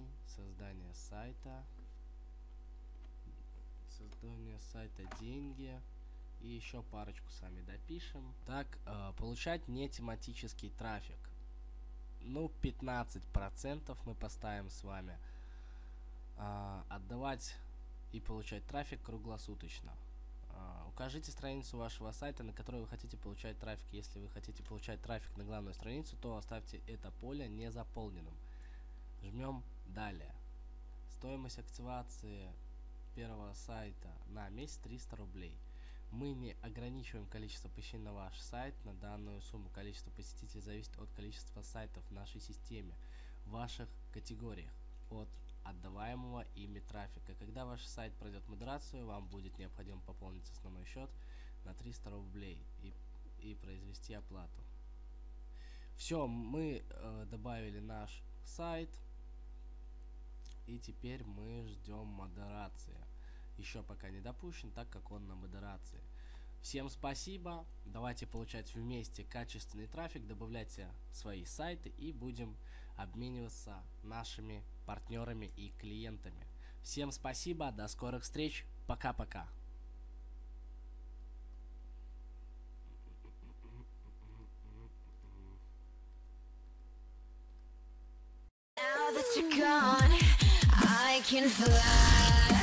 создание сайта, деньги. И еще парочку сами допишем. Так, получать не тематический трафик. Ну, 15% мы поставим с вами. Отдавать и получать трафик круглосуточно. Укажите страницу вашего сайта, на которой вы хотите получать трафик. Если вы хотите получать трафик на главную страницу, то оставьте это поле незаполненным. Жмем «Далее». Стоимость активации первого сайта на месяц 300 рублей. Мы не ограничиваем количество посещений на ваш сайт на данную сумму. Количество посетителей зависит от количества сайтов в нашей системе, в ваших категориях, от отдаваемого ими трафика. Когда ваш сайт пройдет модерацию, вам будет необходимо пополнить основной счет на 300 рублей и произвести оплату. Все, мы добавили наш сайт, и теперь мы ждем модерации. Еще пока не допущен, так как он на модерации. Всем спасибо. Давайте получать вместе качественный трафик, добавляйте свои сайты и будем обмениваться нашими партнерами и клиентами. Всем спасибо, до скорых встреч, пока-пока. Now that you're gone, I can fly.